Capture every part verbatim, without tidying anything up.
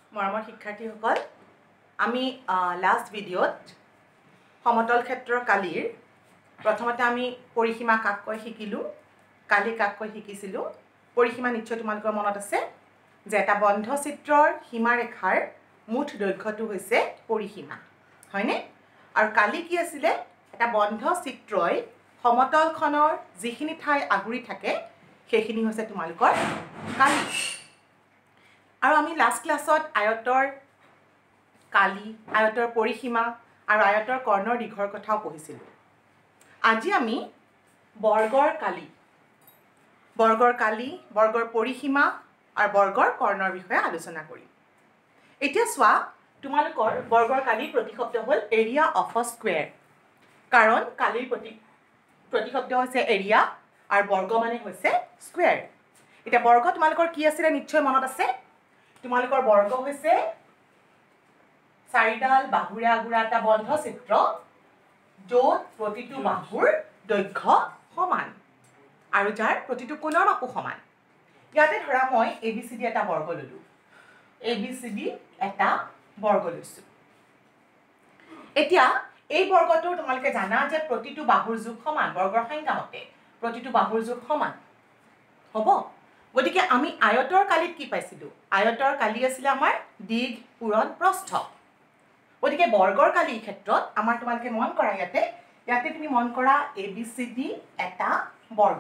মৰমৰ শিক্ষাৰ্থীসকল আমি লাষ্ট ভিডিঅ'ত সমতল ক্ষেত্ৰৰ কালিৰ প্ৰথমতে আমি পৰিসীমা কাক কয় শিকিলো কালি কাক কয় শিকিছিলো পৰিসীমা নিশ্চয় তোমালোকৰ মনত আছে যে এটা বন্ধ চিত্ৰৰ সীমাৰেখাৰ মুঠ দৈৰ্ঘ্যটো হৈছে পৰিসীমা হয়নে আৰু কালি কি আছিল এটা বন্ধ চিত্ৰই সমতলখনৰ যিখিনি ঠাই আগুৰি থাকে সেইখিনি হৈছে তোমালোকৰ কালি আৰু আমি লাষ্ট ক্লাছত আয়তৰ কালি আয়তৰ পৰিসীমা আৰু আয়তৰ কৰ্ণৰ দীঘৰ কথাও পঢ়িছিলো আজি আমি বৰ্গৰ কালি বৰ্গৰ কালি বৰ্গৰ পৰিসীমা আৰু বৰ্গৰ কৰ্ণৰ বিষয়ে আলোচনা কৰিম এতিয়া চোৱা তোমালোকৰ বৰ্গৰ কালি প্ৰতিশব্দ হ'ল এৰিয়া অফ আ স্কয়াৰ কাৰণ কালিৰ প্ৰতি প্ৰতিশব্দ হৈছে এৰিয়া আৰু বৰ্গ মানে হৈছে স্কয়াৰ এটা বৰ্গ তোমালোকৰ কি আছিল নিশ্চয় মনত আছে তোমালোকৰ বৰ্গ হৈছে চাৰিডাল বাহুৰে আগুৰা এটা বন্ধ চিত্ৰ য'ত প্ৰতিটো বাহুৰ দৈৰ্ঘ্য সমান আৰু যাৰ প্ৰতিটো কোণৰ মাপো সমান ইয়াতে ধৰা মই এবিসিডি এটা বৰ্গ ললো এবিসিডি এটা বৰ্গ লৈছো এতিয়া এই বৰ্গটো তোমালোকে জানা যে প্ৰতিটো বাহুৰ যোগ সমান বৰ্গৰ সংখ্যা মতে প্ৰতিটো বাহুৰ যোগ সমান হ'ব গতিকে আমি আয়তৰ কালিত কি পাইছিলো আয়তৰ কালি আছিল আমাৰ দীঘ পূৰণ প্ৰস্থ গতিকে বৰ্গৰ কালিৰ ক্ষেত্ৰত আমাৰ তোমালোকে মন কৰা ইয়াতে ইয়াতে তুমি মন কৰা এবিসিডি এটা বৰ্গ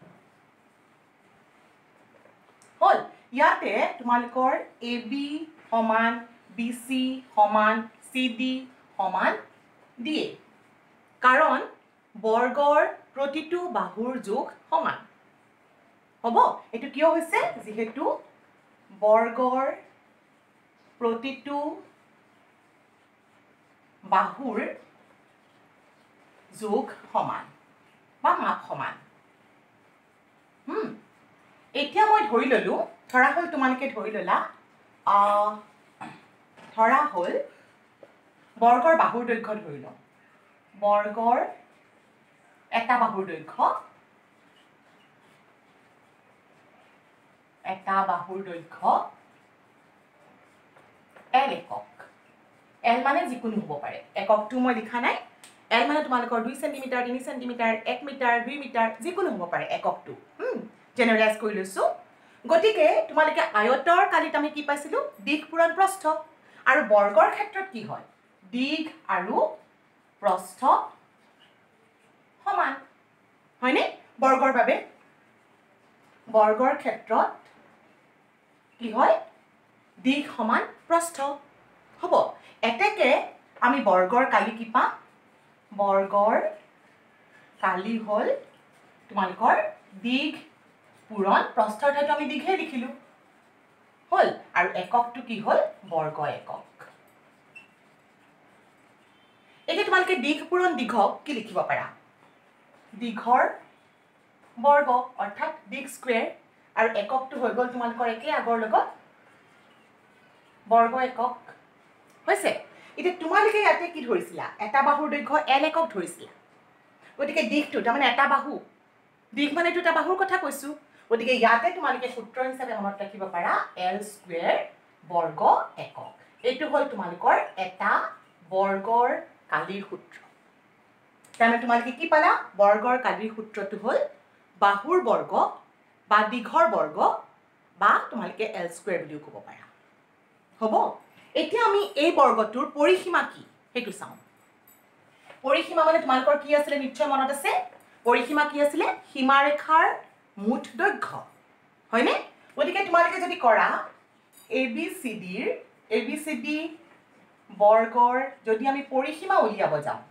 হল ইয়াতে তোমালোকৰ এবি সমান বিসি সমান সিডি সমান দিয়ে কাৰণ বৰ্গৰ প্ৰতিটো বাহুৰ যোগ সমান হ'ব এটো কিয় হৈছে যেহেতু বৰ্গৰ প্ৰতিটো বাহুৰ যোগ সমান বা মাপ সমান হুম এতিয়া মই ধৰি ললো ধৰা হল তোমালোকে ধৰি ললা আ ধৰা হল বৰ্গৰ বাহুৰ দৈৰ্ঘ্য ধৰি লওঁ বৰ্গৰ এটা বাহুৰ দৈৰ্ঘ্য এটা বাহুৰ দৈৰ্ঘ্য এল একক এল মানে যিকোনো হ'ব পাৰে এককটো মই লিখা নাই এল মানে তোমালোকৰ দুই সেন্টিমিটাৰ তিনি সেন্টিমিটাৰ এক মিটাৰ দুই মিটাৰ যিকোনো হ'ব পাৰে এককটো হুম জেনাৰেলাইজ কৰি লৈছো গতিকে তোমালোকে আয়তৰ কালিত আমি কি পাইছিলো দীঘ পূৰণ প্ৰস্থ আৰু বৰ্গৰ ক্ষেত্ৰত কি হয় দীঘ আৰু প্ৰস্থ সমান হয়নে বৰ্গৰ বাবে বৰ্গৰ ক্ষেত্ৰত কি হয় দীঘ সমান প্ৰস্থ হ'ব এতেকে আমি বৰ্গৰ কালি কি পাম বৰ্গৰ কালি হল তোমালোকৰ দীঘ পূৰণ প্ৰস্থৰ ঠাইটো আমি দীঘে লিখিলো হল আৰু এককটো কি হল বৰ্গ একক এতিয়া তোমালোকে দীঘ পূৰণ দীঘক কি লিখিব পাৰা দীঘৰ বৰ্গ অৰ্থাৎ দীঘ স্কয়াৰ আৰু এককটো হৈ গল তোমালোকৰ একে আগৰ লগত বৰ্গ একক হৈছে এতিয়া তোমালোকে ইয়াতে কি ধৰিছিলা এটা বাহুৰ দৈৰ্ঘ্য এল একক ধৰিছিলা গতিকে দীঘটো তাৰমানে এটা বাহু দীঘ মানে দুটা বাহুৰ কথা কৈছো গতিকে ইয়াতে তোমালোকে সূত্ৰ হিচাপে মনত ৰাখিব পাৰা এল স্কয়াৰ বৰ্গ একক এইটো হল তোমালোকৰ এটা বৰ্গৰ কালিৰ সূত্ৰ তাৰমানে তোমালোকে কি পালা বৰ্গৰ কালিৰ সূত্ৰটো হল বাহুৰ বৰ্গ বা দীঘৰ বৰ্গ বা তোমালোকে এল স্কয়াৰ বুলিও ক'ব পাৰা হ'ব এতিয়া আমি এই বৰ্গটোৰ পৰিসীমা কি হেতু চাও পৰিসীমা মানে তোমালোকৰ কি আছিল নিশ্চয় মনত আছে পৰিসীমা কি আছিল সীমাৰেখাৰ মুঠ দৈৰ্ঘ্য হয়নে গতিকে তোমালোকে যদি কৰা এবিসিডিৰ এবিসিডি বৰ্গৰ যদি আমি পৰিসীমা উলিয়াব যাওঁ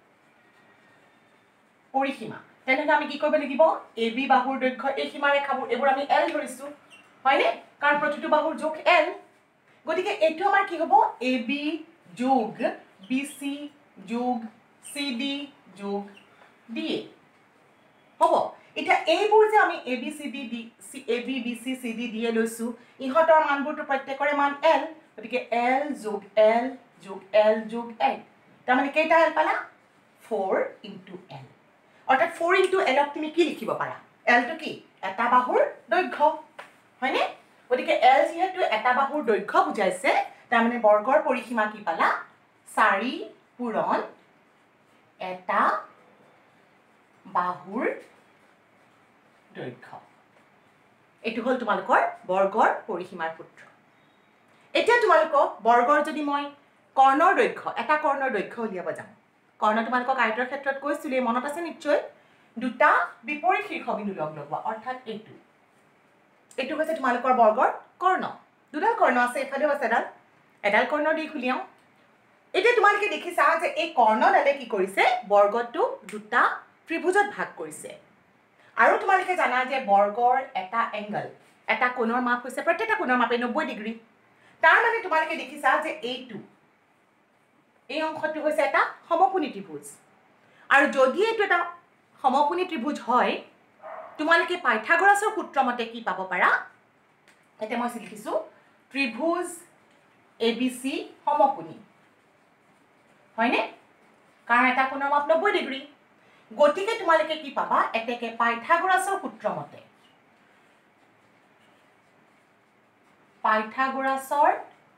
পৰিসীমা তেনে আমি কি কৰিব লাগিব এবি বাহুৰ দৈৰ্ঘ্য এই সীমাৰেখাবোৰ এবোৰ আমি এল ধৰিছো হয়নে কাৰণ প্ৰতিটো বাহুৰ যোগ এল গতিকে এইটো আমাৰ কি হ'ব এবি যোগ বিসি যোগ সিডি যোগ ডি হ'ব এটা এইবোৰ যে আমি ABCD D C AB BC CD D লৈছো ইহতৰ মানবোৰটো প্ৰত্যেকৰে মান এল গতিকে এল যোগ এল যোগ এল যোগ এল তাৰমানে কেইটা এল পালা four into L অৰ্থাৎ four into L ক তুমি কি লিখিব পাৰা L টো কি এটা বাহুৰ দৈৰ্ঘ্য হয়নে গতিকে এল যেহেতু এটা বাহুৰ দৈৰ্ঘ্য বুজাইছে তাৰ মানে বৰ্গৰ পৰিসীমা কি পালা চাৰি পূৰণ এটা বাহুৰ দৈৰ্ঘ্য এটো হল তোমালোকৰ বৰ্গৰ পৰিসীমাৰ সূত্ৰ এতিয়া তোমালোকক বৰ্গৰ যদি মই কৰ্ণৰ দৈৰ্ঘ্য এটা কৰ্ণৰ দৈৰ্ঘ্য উলিয়াব যাম কৰ্ণ তোমালোকক আয়তৰ ক্ষেত্ৰত কৈছিলে মনত আছে নিশ্চয় দুটা বিপৰীত শীৰ্ষবিন্দু লগ লগোৱা অৰ্থাৎ এইটো এইটো হৈছে তোমালোকৰ বৰ্গৰ কৰ্ণ দুডাল কৰ্ণ আছে এফালেও আছে এডাল এডাল কৰ্ণৰ দিশ উলিয়াও এতিয়া তোমালোকে দেখিছা যে এই কৰ্ণডালে কি কৰিছে বৰ্গটো দুটা ত্ৰিভুজত ভাগ কৰিছে আৰু তোমালোকে জানা যে বৰ্গৰ এটা এংগল এটা কোণৰ মাপ হৈছে প্ৰত্যেকটা কোণৰ মাপে নব্বৈ ডিগ্ৰী তাৰ মানে তোমালোকে দেখিছা যে এইটো এই অংশটো হৈছে এটা সমকোণী ত্ৰিভুজ আৰু যদি এইটো এটা সমকোণী ত্ৰিভুজ হয় তোমালোকে পাইথাগোৰাছৰ সূত্ৰ মতে কি পাব পাৰা এটা মই লিখিছো ত্ৰিভুজ এবিসি সমকোণী হয়নে কাৰণ এটা কোণৰ মাপ নব্বৈ ডিগ্ৰী গতিকে তোমালোকে কি পাবা এতেকে পাইথাগোৰাছৰ সূত্ৰ মতে পাইথাগোৰাছৰ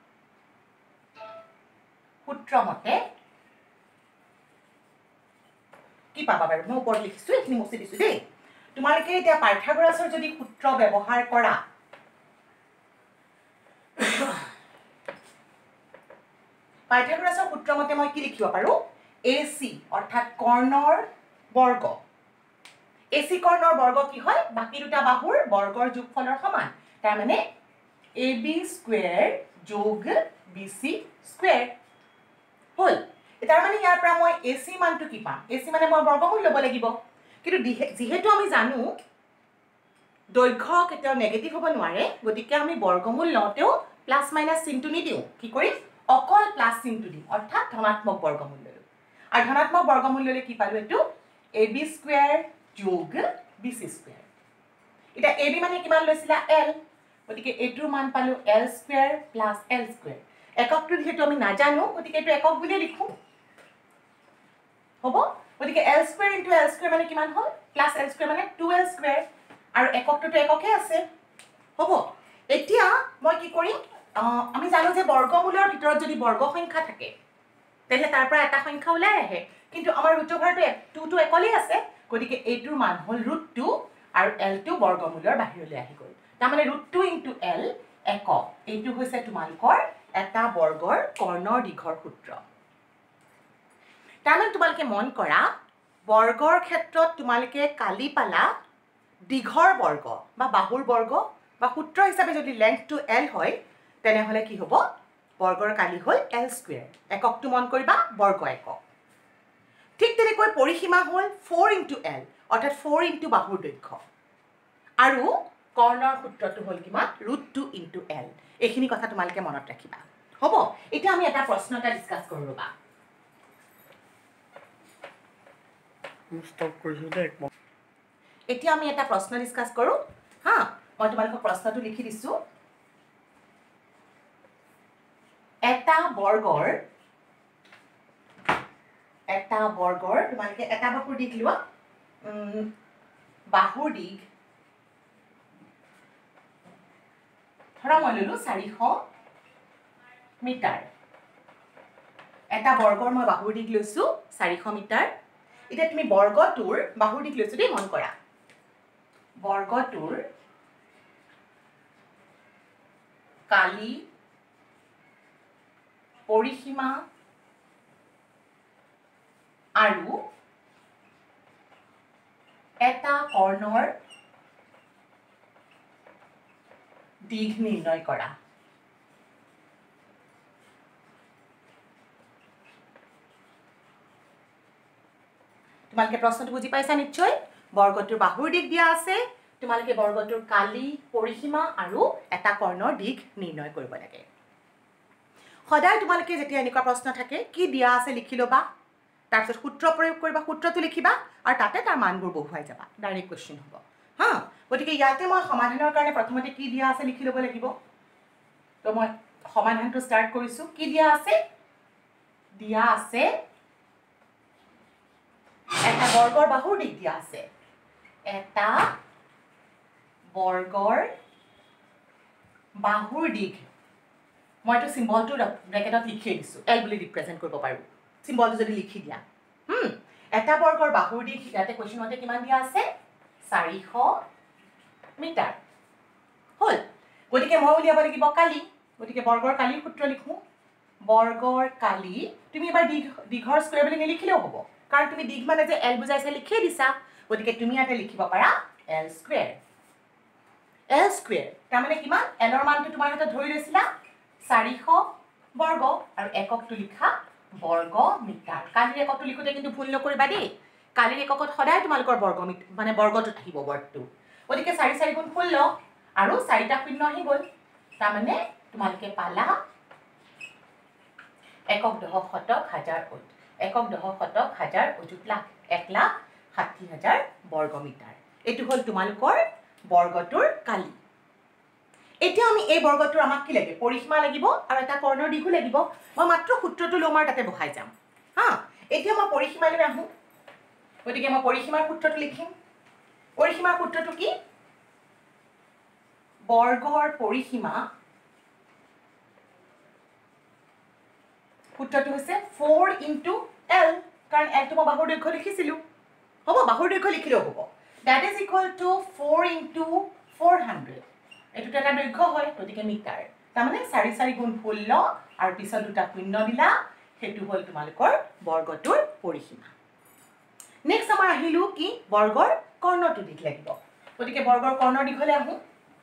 সূত্ৰ মতে কি পাবা বাৰু মই ওপৰত লিখিছো এখিনি মুছি দিছো দেই তোমালোকে এতিয়া পাইথাগোৰাছৰ যদি সূত্ৰ ব্যৱহাৰ কৰা পাইথাগোৰাছৰ সূত্ৰ মতে মই কি লিখিব পাৰো এসি অৰ্থাৎ কৰ্ণৰ বৰ্গ এসি কৰ্ণৰ বৰ্গ কি হয় বাকি দুটা বাহুৰ বৰ্গৰ যোগফলৰ সমান তাৰ মানে এবি স্কয়াৰ যোগ বিসি স্কয়াৰ হল তাৰ মানে ইয়াৰ পৰা মই এসি মানটো কি পাম এসি মানে মই বৰ্গমূল ল'ব লাগিব কিন্তু যেহেতু আমি জানো দৈৰ্ঘ্য কেতিয়াও নেগেটিভ হ'ব নোৱাৰে গতিকে আমি বৰ্গমূল লওঁতেও প্লাস মাইনাস চিহ্নটো নিদিও কি কৰিম অকল প্লাস চিহ্নটো দিম অৰ্থাৎ ধনাত্মক বৰ্গমূল ললো আৰু ধনাত্মক বৰ্গমূল ললে কি পালো এটো ab স্কয়াৰ যোগ bc স্কয়াৰ এটা ab মানে কিমান লৈছিলা l গতিকে এটোৰ মান পালো l square plus l square এককটো যেহেতু আমি নাজানো গতিকে এটো একক বুলি লিখো হ'ব গতিকে l square into l square মানে কিমান হ'ল প্লাস l স্কয়াৰ মানে টু এল স্কয়াৰ আৰু এককটো এককে আছে হ'ব এতিয়া মই কি কৰিম আমি জানো যে বৰ্গমূলৰ ভিতৰত যদি বৰ্গ সংখ্যা থাকে তেলে তাৰ পৰা এটা সংখ্যা ওলাই আহে কিন্তু আমাৰ ৰুট ওভাৰটো টু টু একলেই আছে গতিকে এইটোৰ মান হ'ল ৰুট টু আৰু l টো বৰ্গমূলৰ বাহিৰলৈ আহি গ'ল তাৰ মানে ৰুট টু ইনটু l একক এইটো হৈছে তোমালোকৰ এটা বৰ্গৰ কৰ্ণৰ দিঘৰ সূত্ৰ তাৰমানে তোমালোকে মন কৰা বৰ্গৰ ক্ষেত্ৰত তোমালোকে কালি পালা দিঘৰ বৰ্গ বা বাহুৰ বৰ্গ বা সূত্ৰ হিচাপে যদি লেংথ টু l হয় তেনেহলে কি হ'ব বৰ্গৰ কালি হ'ল l স্কয়াৰ এককটো মন কৰিবা বৰ্গ একক ঠিক তেনেকৈ পৰিসীমা হ'ল ফ'ৰ ইনটু l অৰ্থাৎ ফ'ৰ ইনটু বাহুৰ দৈৰ্ঘ্য আৰু কৰ্ণৰ সূত্ৰটো হ'ল কিমান ৰুট টু ইনটু l এইখিনি কথা তোমালোকে মনত ৰাখিবা হ'ব এতিয়া আমি এটা প্ৰশ্ন এটা ডিসকাস কৰো ৰবা ষ্টপ কৰিছো দে এতিয়া আমি এটা প্ৰশ্ন ডিসকাস কৰো হা মই তোমালোকক প্ৰশ্নটো লিখি দিছো এটা বৰ্গৰ এটা বৰ্গৰ তোমালোকে এটা বাহুৰ দিশ লোৱা বাহুৰ দিশ ধৰা মই ললো চাৰিশ মিটাৰ এটা বৰ্গৰ মই বাহুৰ দিশ লৈছো চাৰিশ মিটাৰ এতিয়া তুমি বৰ্গটোৰ বাহুৰ দিশ লৈছো দেই মন কৰা বৰ্গটোৰ কালি পৰিসীমা আৰু এটা কৰ্ণৰ দিশ নিৰ্ণয় কৰা তোমালোকে প্ৰশ্নটো বুজি পাইছা নিশ্চয় বৰ্গটোৰ বাহুৰ দিশ দিয়া আছে তোমালোকে বৰ্গটোৰ কালি পৰিসীমা আৰু এটা কৰ্ণৰ দিশ নিৰ্ণয় কৰিব লাগে সদায় তোমালোকে যেতিয়া এনেকুৱা প্ৰশ্ন থাকে কি দিয়া আছে লিখি লবা তাৰপিছত সূত্ৰ প্ৰয়োগ কৰিবা সূত্ৰটো লিখিবা আৰু তাতে তাৰ মানবোৰ বহুৱাই যাবা ডাইৰেক্ট কোৱেশ্চন হ'ব হা গতিকে ইয়াতে মই সমাধানৰ কাৰণে প্ৰথমতে কি দিয়া আছে লিখি ল'ব লাগিব তো মই সমাধানটো ষ্টাৰ্ট কৰিছো কি দিয়া আছে দিয়া আছে এটা বৰ্গৰ বাহুৰ দিশ দিয়া আছে এটা বৰ্গৰ বাহুৰ দিশ মইতো চিম্বলটো ব্ৰেকেটত লিখি দিছোঁ এল বুলি ৰিপ্ৰেজেণ্ট কৰিব পাৰোঁ চিম্বলটো যদি লিখি দিয়া হুম এটা বৰ্গৰ বাহুৰ দিশ ইয়াতে কুৱেশ্যনতে কিমান দিয়া আছে চাৰিশ মিটাৰ হ'ল গতিকে মই উলিয়াব লাগিব কালি গতিকে বৰ্গৰ কালিৰ সূত্ৰ লিখোঁ বৰ্গৰ কালি তুমি এবাৰ দীঘ দীঘৰ স্কুৱেৰ বুলি নিলিখিলেও হ'ব কাৰণ তুমি দীঘ মানে যে এল বুজাইছে লিখিয়ে দিছা গতিকে তুমি ইয়াতে লিখিব পাৰা এল স্কুৱেৰ এল স্কুৱেৰ তাৰমানে কিমান এলৰ মানটো তোমাৰ হাতত ধৰি লৈছিলা চাৰিশ বৰ্গ আৰু এককটো লিখা বৰ্গ মিটাৰ কালিৰ এককটো লিখোঁতে কিন্তু ভুল নকৰিবা দেই কালিৰ এককত সদায় তোমালোকৰ বৰ্গ মিটাৰ মানে বৰ্গটোত আহিব ৱৰ্ডটো গতিকে চাৰি চাৰি গুণ ষোল্ল আৰু চাৰিটা শূন্য আহি গ'ল তাৰমানে তোমালোকে পালা একক দশক শতক হাজাৰ অযুত একক দশক শতক হাজাৰ অযুত লাখ এক লাখ ষাঠি হাজাৰ বৰ্গ মিটাৰ এইটো হ'ল তোমালোকৰ বৰ্গটোৰ কালি এতিয়া আমি এই বৰ্গটোৰ আমাক কি লাগে পৰিসীমা লাগিব আৰু এটা কৰ্ণৰ দিশো লাগিব মই মাত্ৰ সূত্ৰটো ল'ম আৰু তাতে বহাই যাম হা এতিয়া মই পৰিসীমালৈ আহোঁ গতিকে মই পৰিসীমাৰ সূত্ৰটো লিখিম পৰিসীমাৰ সূত্ৰটো কি বৰ্গৰ পৰিসীমা সূত্ৰটো হৈছে ফ'ৰ ইনটু এল কাৰণ এলটো মই বাহুৰ দৈৰ্ঘ্য লিখিছিলোঁ হ'ব বাহুৰ দৈৰ্ঘ্য লিখিলেও হ'ব that is equal to four into four hundred এইটোতো এটা দৈৰ্ঘ্য হয় গতিকে মিটাৰ তাৰমানে চাৰি চাৰি গুণ ষোল্ল আৰু পিছত দুটা শূন্য দিলা সেইটো হ'ল তোমালোকৰ বৰ্গটোৰ পৰিসীমা নেক্সট আমাৰ আহিলোঁ কি বৰ্গৰ কৰ্ণটো দিশ লাগিব গতিকে বৰ্গৰ কৰ্ণৰ দিশলৈ আহোঁ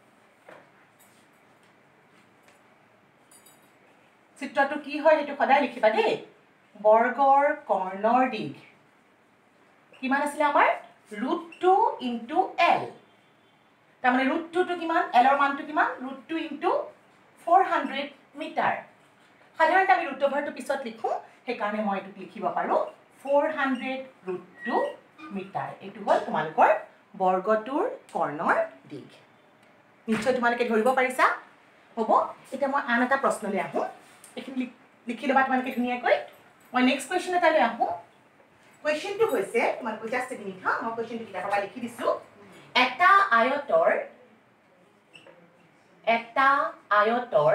চিত্ৰটো কি হয় সেইটো সদায় লিখিবা দেই বৰ্গৰ কৰ্ণৰ দিশ কিমান আছিলে আমাৰ ৰুট টু ইনটু এল তাৰমানে ৰুট টুটো কিমান এলৰ মানটো কিমান root two into four hundred metre সাধাৰণতে আমি ৰুট অভাৰটো পিছত লিখোঁ সেইকাৰণে মই এইটোক লিখিব পাৰোঁ four hundred root two metre এইটো হ'ল তোমালোকৰ বৰ্গটোৰ কৰ্ণৰ দিশ নিশ্চয় তোমালোকে ধৰিব পাৰিছা হ'ব এতিয়া মই আন এটা প্ৰশ্নলৈ আহোঁ এইখিনি লিখি ল'বা তোমালোকে ধুনীয়াকৈ মই নেক্সট কুৱেশ্যন এটালৈ আহোঁ কুৱেশ্যনটো হৈছে তোমালোকে জাষ্ট এ মিনিট হা মই কুৱেশ্যনটো কিতাপৰ পৰা লিখি দিছোঁ এটা আয়তৰ এটা আয়তৰ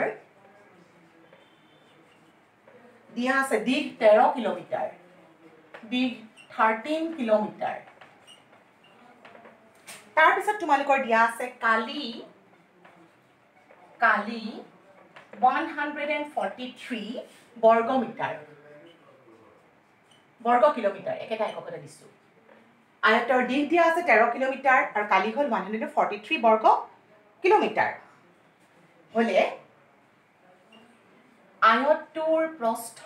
দিয়া আছে দিশ তেৰ কিলোমিটাৰ দিশ থাৰ্টিন কিলোমিটাৰ তাৰপিছত তোমালোকৰ দিয়া আছে কালি কালি one hundred forty-three বৰ্গ মিটাৰ বৰ্গ কিলোমিটাৰ একেটা এককতে দিছোঁ আয়তৰ দিশ দিয়া আছে তেৰ কিলোমিটাৰ আৰু কালি হ'ল one hundred forty-three বৰ্গ কিলোমিটাৰ হ'লে আয়তটোৰ প্ৰস্থ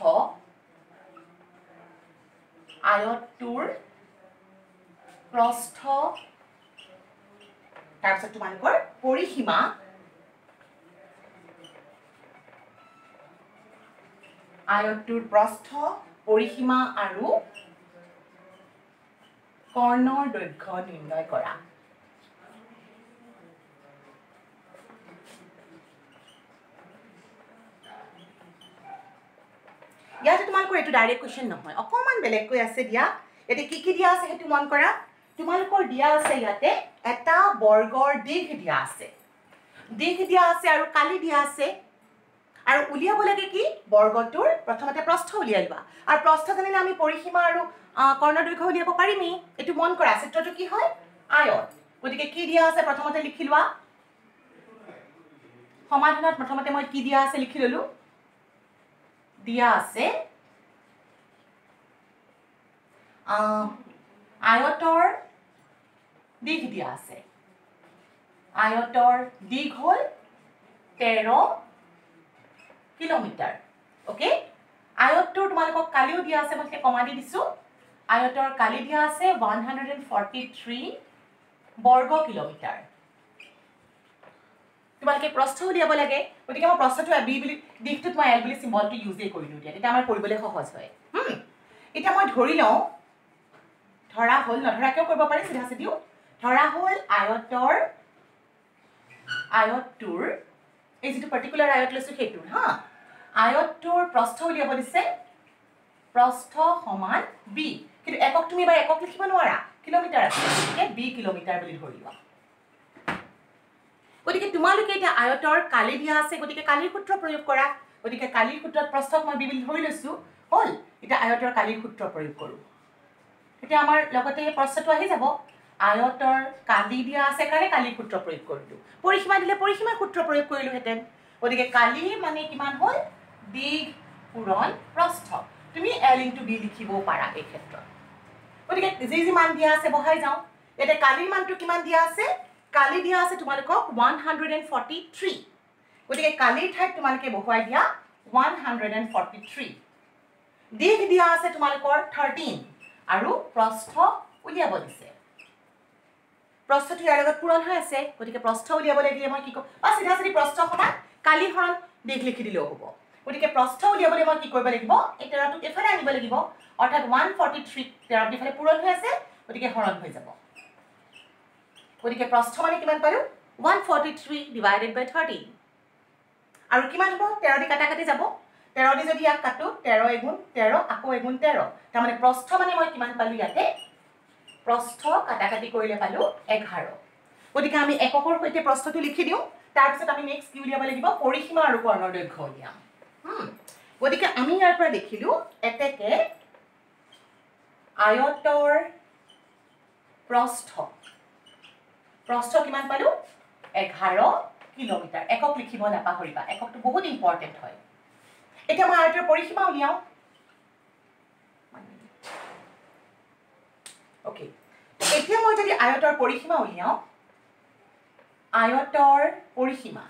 আয়তটোৰ প্ৰস্থ তাৰপিছত তোমালোকৰ পৰিসীমা আয়তটোৰ প্ৰস্থ পৰিসীমা আৰু কৰ্ণৰ দৈৰ্ঘ্য নিৰ্ণয় কৰা ইয়াতে তোমালোকৰ এইটো ডাইৰেক্ট কুৱেশ্যন নহয় অকণমান বেলেগকৈ আছে দিয়া ইয়াতে কি কি দিয়া আছে সেইটো মন কৰা তোমালোকৰ দিয়া আছে ইয়াতে এটা বৰ্গৰ দিশ দিয়া আছে দিশ দিয়া আছে আৰু কালি দিয়া আছে আৰু উলিয়াব লাগে কি বৰ্গটোৰ প্ৰথমতে প্ৰস্থ উলিয়াই লোৱা আৰু প্ৰস্থ জানিলে আমি পৰিসীমা আৰু কৰ্ণৰ দৈৰ্ঘ্য উলিয়াব পাৰিমেই এইটো মন কৰা চিত্ৰটো কি হয় আয়ত গতিকে কি দিয়া আছে প্ৰথমতে লিখি লোৱা সমাধানত প্ৰথমতে মই কি দিয়া আছে লিখি ল'লোঁ দিয়া আছে আয়তৰ দিশ দিয়া আছে আয়তৰ দিশ হ'ল তেৰ কিলোমিটাৰ ওকে আয়তটোৰ তোমালোকক কালিও দিয়া আছে মই কমা দি দিছোঁ আয়তৰ কালি দিয়া আছে one hundred forty-three বৰ্গ কিলোমিটাৰ তোমালোকে প্ৰস্থ উলিয়াব লাগে গতিকে মই প্ৰস্থটো বি বুলি দিশটোত মই এল বুলি চিম্বলটো ইউজেই কৰিলোঁ দিয়া তেতিয়া আমাৰ কৰিবলৈ সহজ হয় এতিয়া মই ধৰি লওঁ ধৰা হ'ল নধৰাকৈও কৰিব পাৰি চিধা চিধিও ধৰা হ'ল আয়তৰ আয়তটোৰ এই যিটো পাৰ্টিকুলাৰ আয়ত লৈছোঁ সেইটোৰ হা আয়তটোৰ প্ৰস্থ উলিয়াব দিছে প্ৰস্থ সমান বি কিন্তু একক তুমি এবাৰ একক লিখিব নোৱাৰা কিলোমিটাৰ আছে গতিকে বি কিলোমিটাৰ বুলি ধৰি লোৱা গতিকে তোমালোকে এতিয়া আয়তৰ কালি দিয়া আছে গতিকে কালিৰ সূত্ৰ প্ৰয়োগ কৰা গতিকে কালিৰ সূত্ৰত প্ৰস্থক মই বিবিল ধৰি লৈছো হল এতিয়া আয়তৰ কালিৰ সূত্ৰ প্ৰয়োগ কৰো এতিয়া আমাৰ লগতে প্ৰশ্নটো আহি যাব আয়তৰ কালি দিয়া আছে কাৰণে কালিৰ সূত্ৰ প্ৰয়োগ কৰিলো পৰিসীমা দিলে পৰিসীমাৰ সূত্ৰ প্ৰয়োগ কৰিলো হেতেন গতিকে কালি মানে কিমান হল দিগ পূৰণ প্ৰস্থ তুমি l * b লিখিব পাৰা এই ক্ষেত্ৰত গতিকে যি যি মান দিয়া আছে বহাই যাও এটা কালিৰ মানটো কিমান দিয়া আছে কালি দিয়া আছে তোমালোকক one hundred forty-three গতিকে কালিৰ ঠাইত তোমালোকে বহুৱাই দিয়া one hundred forty-three দিগ দিয়া আছে তোমালোকৰ thirteen আৰু প্ৰস্থ উলিয়াব দিছে প্ৰস্থটো ইয়াৰ লগত পূৰণ হৈ আছে গতিকে প্ৰস্থ উলিয়াব লাগিলে মই কি কম বা সিধা সিধি প্ৰস্থ সমান কালি হৰণ দিগ লিখি দিলেও হ'ব গতিকে প্ৰস্থ উলিয়াবলৈ মই কি কৰিব লাগিব এই তেৰটোক এফালে আনিব লাগিব অৰ্থাৎ one forty-three তেৰটো এফালে পূৰণ হৈ আছে গতিকে হৰণ হৈ যাব গতিকে প্ৰস্থ মানে কিমান পালো one forty-three divided by thirteen আৰু কিমান হ'ব তেৰ দি কাটা কাটি যাব তেৰ দি যদি ইয়াক কাটো তেৰ এগুণ তেৰ আকৌ এগুণ তেৰ তাৰ মানে প্ৰস্থ মানে মই কিমান পালো ইয়াতে প্ৰস্থ কাটা কাটি কৰিলে পালো এঘাৰ গতিকে আমি এককৰ সৈতে প্ৰস্থটো লিখি দিও তাৰ পিছত আমি নেক্সট কি উলিয়াব লাগিব পৰিসীমা আৰু কৰ্ণৰ দৈৰ্ঘ্য উলিয়াম হুম গতিকে আমি ইয়াৰ পৰা দেখিলো এতেকে আয়তৰ প্ৰস্থ প্ৰস্থ কিমান পালো এঘাৰ কিলোমিটাৰ একক লিখিব নাপাহৰিবা এককটো বহুত ইম্পৰ্টেন্ট হয় এটা মই আয়তৰ পৰিসীমা উলিয়াও ওকে এতিয়া মই যদি আয়তৰ পৰিসীমা উলিয়াও আয়তৰ পৰিসীমা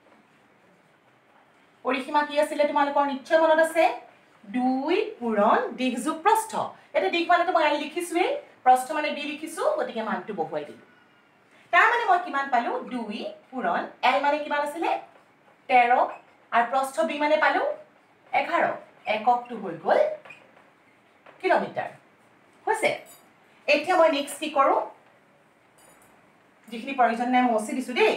পৰিসীমা কি আছিল তোমালোকৰ নিশ্চয় মনত আছে দুই পূৰণ দিগ যোগ প্ৰস্থ এটা দিগ মানে মই আই লিখিছোৱে প্ৰস্থ মানে b লিখিছো গতিকে মানটো বহুৱাই দিলো তাৰ মানে মই কিমান পালো দুই পূৰণ l মানে কিমান আছিল তেৰ আৰু প্ৰস্থ b মানে পালো এঘাৰ এককটো হৈ গল কিলোমিটাৰ হৈছে এতিয়া মই নেক্সট কি কৰো যিখিনি প্ৰয়োজন নাই মই ওচি দিছো দেই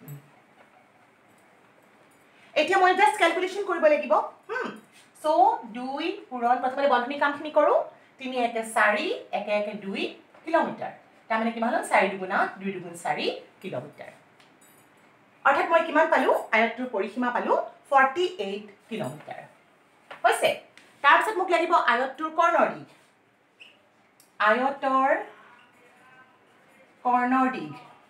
এতিয়া মই জাস্ট ক্যালকুলেশন কৰিব লাগিব হুম সো দুই পূৰণ প্ৰথমে বন্ধনী কামখিনি কৰো তিনি একে চাৰি একে একে দুই কিলোমিটাৰ তাৰ মানে কিমান হল চাৰি দুগুণ আঠ দুই দুগুণ চাৰি কিলোমিটাৰ অৰ্থাৎ মই কিমান পালো আয়তৰ পৰিসীমা পালো forty-eight কিলোমিটাৰ হৈছে তাৰ পিছত মোক লাগিব আয়তৰ কৰ্ণৰ দিগ আয়তৰ কৰ্ণৰ দিগ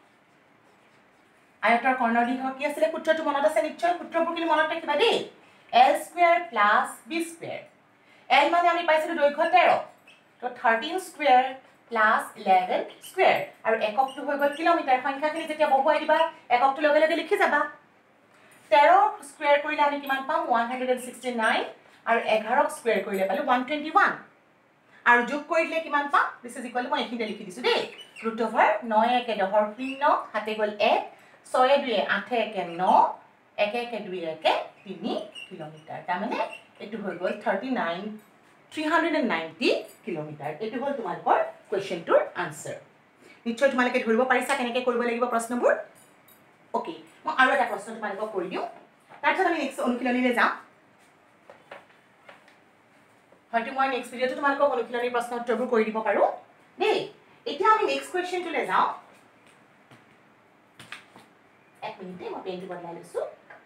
আয়তৰ কৰ্ণৰ দিগ কি আছিল সূত্ৰটো মনত আছে নিশ্চয় সূত্ৰবোৰ কি মনত ৰাখিবা দেই l square plus b square l মানে আমি পাইছিলো দৈৰ্ঘ্য তেৰ তো thirteen square plus eleven square আৰু এককটো হৈ গল কিলোমিটাৰ সংখ্যাখিনি যেতিয়া বহুৱাই দিবা এককটো লগে লগে লিখি যাবা তেৰ স্কয়াৰ কৰিলে আমি কিমান পাম one hundred sixty-nine আৰু এঘাৰ স্কয়াৰ কৰিলে পালো one twenty-one আৰু যোগ কৰিলে কিমান পাম দিস ইজ ইকুৱেল মই এখিনতে লিখি দিছো দেই ৰুট ওভাৰ nine একে দহৰ শূন্য হাতে গল এক ছয় দুই আঠ একে নয় একে একে দুই একে তিনি কিলোমিটাৰ তাৰ মানে এটো হৈ গল thirty-nine three hundred ninety kilometre এটো হল তোমালোকৰ কোৱেশ্চনটোৰ আনসাৰ নিশ্চয় তোমালোকে ধৰিব পাৰিছা কেনেকৈ কৰিব লাগিব প্ৰশ্নবোৰ ওকে মই আৰু এটা প্ৰশ্ন তোমালোকক কৰি দিও তাৰপিছত আমি নেক্সট অনুশীলনীলৈ যাম হয়তো মই নেক্সট ভিডিওটো তোমালোকক অনুশীলনী প্ৰশ্ন উত্তৰবোৰ কৰি দিব পাৰো দেই এতিয়া আমি নেক্সট কোৱেশ্চনটোলৈ যাওঁ এক মিনিটে মই পেনটো বদলাই লৈছো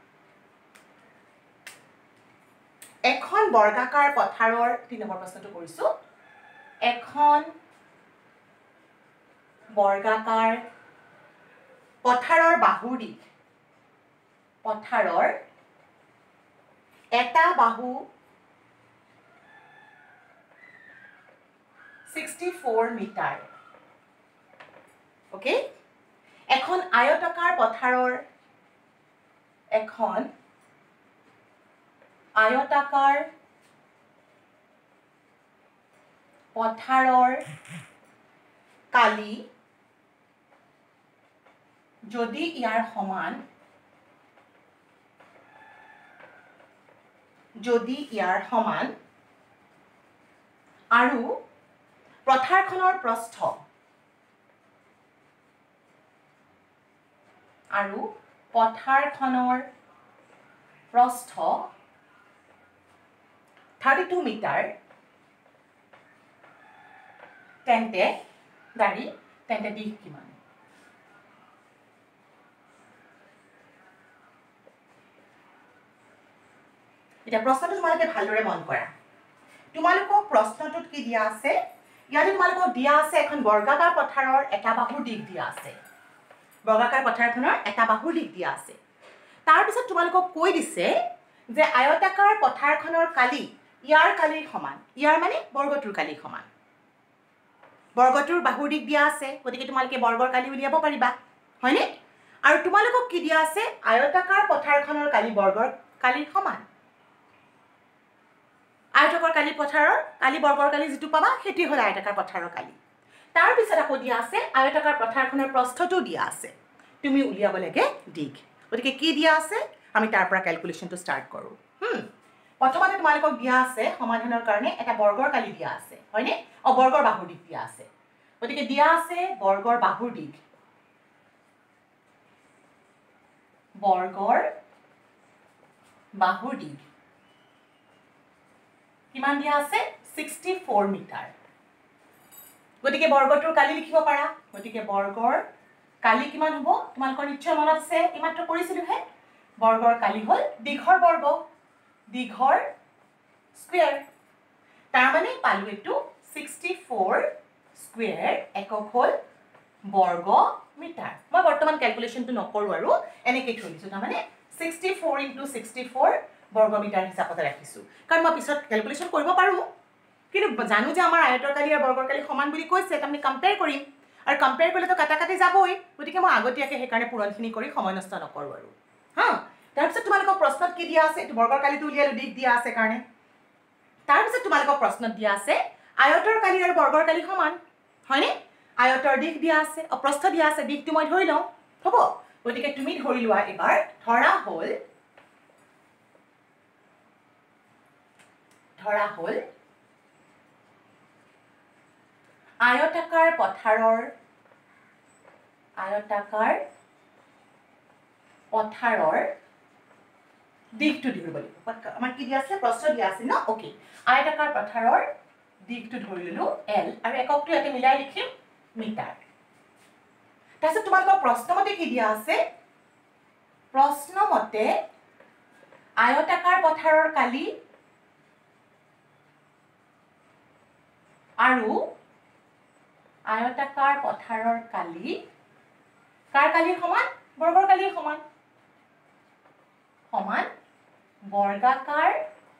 এখন বৰ্গাকাৰ পথাৰৰ তিন নম্বৰ প্ৰশ্নটো কৰিছো এখন বৰ্গাকাৰ পথাৰৰ বাহুৰ দিশ পথাৰৰ এটা বাহু sixty-four মিটাৰ ওকে এখন আয়তাকাৰ পথাৰৰ এখন আয়তাকাৰ পথাৰৰ কালি যদি ইয়াৰ সমান যদি ইয়াৰ সমান আৰু পথাৰখনৰ প্ৰস্থ আৰু পথাৰখনৰ প্ৰস্থ thirty-two মিটাৰ তেন্তে গাড়ী তেন্তে দিশ কিমান এতিয়া প্ৰশ্নটো তোমালোকে ভালদৰে মন কৰা তোমালোকক প্ৰশ্নটোত কি দিয়া আছে ইয়াতে তোমালোকক দিয়া আছে এখন বৰ্গাকাৰ পথাৰৰ এটা বাহুৰ দিশ দিয়া আছে বৰ্গাকাৰ পথাৰখনৰ এটা বাহুৰ দিশ দিয়া আছে তাৰ পিছত তোমালোকক কৈ দিছে যে আয়তাকাৰ পথাৰখনৰ কালি ইয়াৰ কালিৰ সমান ইয়াৰ মানে বৰ্গটোৰ কালিৰ সমান বৰ্গটোৰ বাহুৰ দিশ দিয়া আছে গতিকে তোমালোকে বৰ্গৰ কালি উলিয়াব পাৰিবা হয়নে আৰু তোমালোকক কি দিয়া আছে আয়তাকাৰ পথাৰখনৰ কালি বৰ্গৰ কালিৰ সমান আয়তাকাৰ কালি পথাৰৰ কালি বৰ্গৰ কালি যেটো পাবা হেতি হল আয়তাকাৰ পথাৰৰ কালি তাৰ পিছত আকৌ দিয়া আছে আয়তাকাৰ পথাৰখনৰ প্ৰস্থটো দিয়া আছে তুমি উলিয়াব লাগে দিশ গতিকে কি দিয়া আছে আমি তাৰ পৰা ক্যালকুলেশনটো স্টাৰ্ট কৰো হুম প্ৰথমতে তোমালোকক দিয়া আছে সমাধানৰ কাৰণে এটা বৰ্গৰ কালি দিয়া আছে হয়নে অ বৰ্গৰ বাহুৰ দিশ দিয়া আছে গতিকে দিয়া আছে বৰ্গৰ বাহুৰ দিশ বৰ্গৰ বাহুৰ দিশ কিমান দিয়া আছে sixty-four মিটাৰ গতিকে বৰ্গটোৰ কালি লিখিব পাৰা গতিকে বৰ্গৰ কালি কিমান হ'ব তোমালোকৰ নিশ্চয় মনত আছে ইমাত্ৰ কৰিছিলো হে বৰ্গৰ কালি হল দীঘৰ বৰ্গ দীঘৰ স্কয়াৰ তাৰ মানে পালো এটো sixty-four স্কয়াৰ একক হল বৰ্গ মিটাৰ মই বৰ্তমান ক্যালকুলেশনটো নকৰো আৰু এনেকৈ থৈ দিছো তাৰ মানে sixty-four into sixty-four বৰ্গ মিটাৰ হিচাপত ৰাখিছো কাৰণ মই পিছত ক্যালকুলেশন কৰিব পাৰো কিন্তু জানো যে আমাৰ আয়তৰ কালি আৰু বৰ্গৰ কালি সমান বুলি কৈছে আমি কম্পেয়াৰ কৰিম আৰু কম্পেয়াৰ কৰিলে তো কাটা কাটি যাবই গতিকে মই আগতীয়াকে হেকাৰণে পূৰণখিনি কৰি সময় নষ্ট নকৰো আৰু হা তাৰ পিছত তোমালোকৰ প্ৰশ্নত কি দিয়া আছে এটো বৰ্গৰ কালিটো উলিয়ালো দিশ দিয়া আছে কাৰণে তাৰ পিছত তোমালোকৰ প্ৰশ্নত দিয়া আছে আয়তৰ কালি আৰু বৰ্গৰ কালি সমান হয়নে আয়তৰ দিশ দিয়া আছে অ প্ৰস্থ দিয়া আছে দিশটো মই ধৰি লওঁ হ'ব গতিকে তুমি ধৰি লোৱা এবাৰ ধৰা হল ধৰা হল আয়তাকাৰ পথাৰৰ আয়তাকাৰ পথাৰৰ দিশটো ধৰিব লাগিব আমাৰ কি দিয়া আছে প্ৰস্থ দিয়া আছে ন ওকে আয়তাকাৰ পথাৰৰ দিশটো ধৰি ললো L আৰু এককটো ইয়াতে মিলাই লিখিম মিটাৰ তাৰপিছত তোমালোকৰ প্ৰশ্নমতে কি দিয়া আছে প্ৰশ্নমতে আয়তাকাৰ পথাৰৰ কালি আৰু আয়তাকাৰ পথাৰৰ কালি কাৰ কালিৰ সমান বৰ্গৰ কালিৰ সমান সমান বৰ্গাকাৰ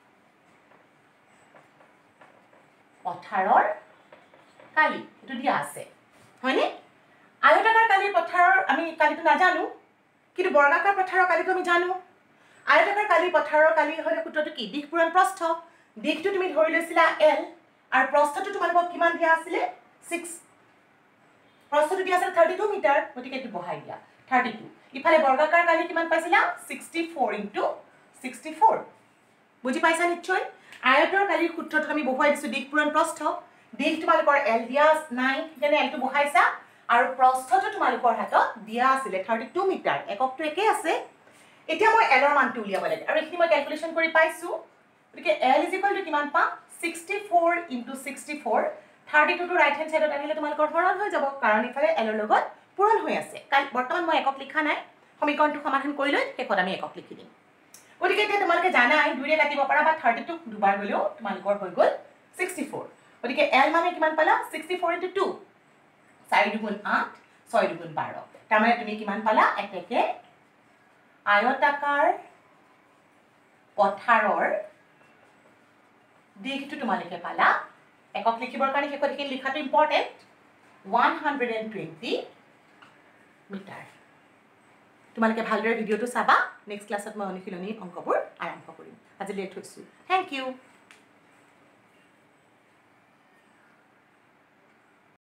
পথাৰৰ কালি এটো দিয়া আছে হয়নে আয়তাকাৰ কালিৰ পথাৰৰ আমি কালিটো নাজানো কিন্তু বৰ্গাকাৰ পথাৰৰ কালিটো আমি জানো আয়তাকাৰ কালিৰ পথাৰৰ কালি হলে সূত্ৰটো কি দিশ পূৰণ প্ৰস্থ দিশটো তুমি ধৰি লৈছিলা L আৰু প্ৰস্থটো তোমালোকক কিমান দিয়া আছিল six প্ৰস্থটো দিয়া আছিল thirty-two মিটাৰ গতিকে এটো বহাই দিয়া thirty-two ইফালে বৰ্গাকাৰ কালি কিমান পাইছিলা sixty-four into sixty-four বুজি পাইছা নিশ্চয় আয়তৰ কালিৰ সূত্ৰটো আমি বহুৱাই দিছো দিশ পূৰণ প্ৰস্থ দিশ তোমালোকৰ L দিয়া নাই যেনে L টো বহাইছা আৰু প্ৰস্থটো তোমালোকৰ হাতত দিয়া আছিল thirty-two মিটাৰ এককটো একে আছে এতিয়া মই L ৰ মানটো উলিয়াব লাগে আৰু এখিনি মই ক্যালকুলেশন কৰি পাইছো গতিকে L = কিমান পাম sixty-four into sixty-four thirty-two টো ৰাইট হ্যান্ড সাইডত আনিলে তোমালোকৰ হৰণ হৈ যাব কাৰণ ইফালে L ৰ লগত পূৰণ হৈ আছে কাল বৰ্তমান মই একক লিখা নাই সমীকৰণটো সমাধান কৰি লৈ হেকত আমি একক লিখি দিম গতিকে এতিয়া তোমালোকে জানাই দুইৰে কাটিব পাৰা বা thirty-two দুবাৰ গলেও তোমালোকৰ হৈ গল sixty-four গতিকে L মানে কিমান পালা sixty-four into two চাৰি দুগুণ আঠ ছয় দুগুণ বাৰ তাৰ মানে তুমি কিমান পালা এতেকে আয়তাকাৰ পথাৰৰ দিশটো তোমালোকে পালা একক লিখিবৰ কাৰণে হেকত কি লিখাটো important one hundred twenty metre তোমালোকে ভালদৰে ভিডিওটো চাবা নেক্সট ক্লাছত মই অনুশীলনী অংকবোৰ আৰম্ভ কৰিম আজিলৈ থৈছো থ্যাংক ইউ